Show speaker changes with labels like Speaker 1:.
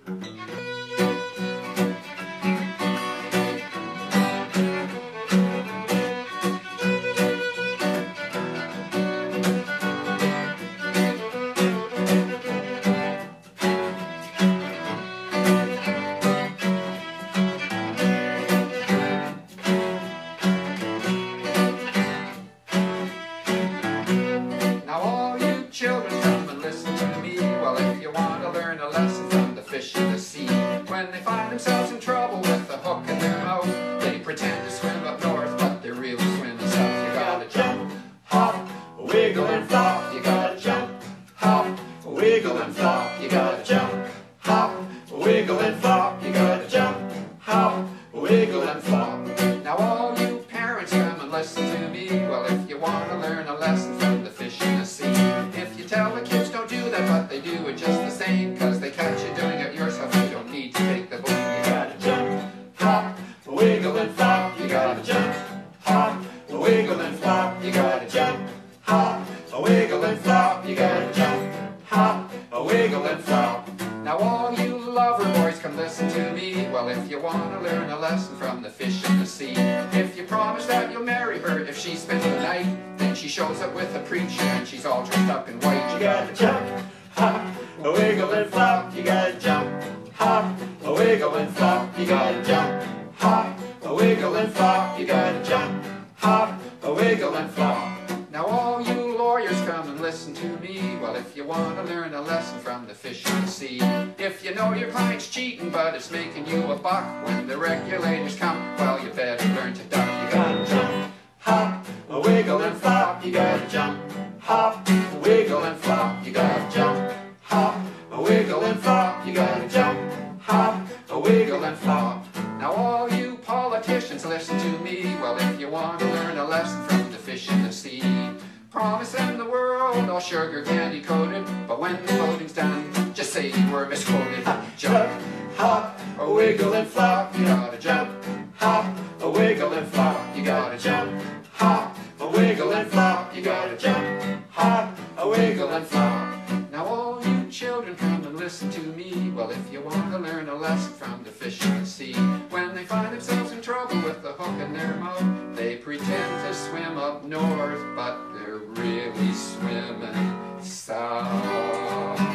Speaker 1: When they find themselves in trouble with a hook in their mouth, they pretend to swim up north, but they're really swimming south. You gotta jump, hop, wiggle and flop. You gotta jump, hop, wiggle and flop. You gotta jump, hop, wiggle and flop. You gotta jump, hop, wiggle and flop. Now all you parents come and listen to me. Well, if you want to learn a lesson from the fish in the sea, if you tell the kids don't do that, but they do it just the same, 'cause they catch you doing it yourself, you don't need to take the book. You gotta jump, hop, wiggle and flop. You gotta jump, hop, wiggle and flop. You gotta jump, hop, wiggle and flop. You gotta jump, hop, wiggle and flop. Now all you lover boys come listen to me. Well, if you want to learn a lesson from the fish in the sea, if you promise that you'll marry her if she spends the night, then she shows up with a preacher and she's all dressed up in white. You gotta jump, hop, wiggle and flop. You gotta jump, hop, wiggle and flop. You gotta jump, hop, wiggle and flop. You gotta jump, hop, wiggle and flop. Now all you lawyers come and listen to me. Well, if you want to learn a lesson from the fish in the sea, if you know your client's cheating but it's making you a buck, when the regulators come, well, you better learn to duck. You gotta jump, hop, wiggle and flop. You gotta jump, hop, wiggle and flop. You gotta jump, hop, wiggle and flop. You gotta jump, hop, wiggle and flop. Now all you politicians listen to me. Well, if you want to learn a lesson from the fish in the sea, promise them the world all sugar candy coated, but when the voting's done, just say you were misquoted. Jump, hop, wiggle and flop. You gotta jump, hop, wiggle and flop. You gotta jump, hop, wiggle and flop. You gotta jump, hop, wiggle and flop. Now all you children come and listen to me. Well, if you want to learn a lesson from the fish in the sea, when they find themselves in trouble with the hook in their mouth, they pretend to swim up north, but they're really swimming south.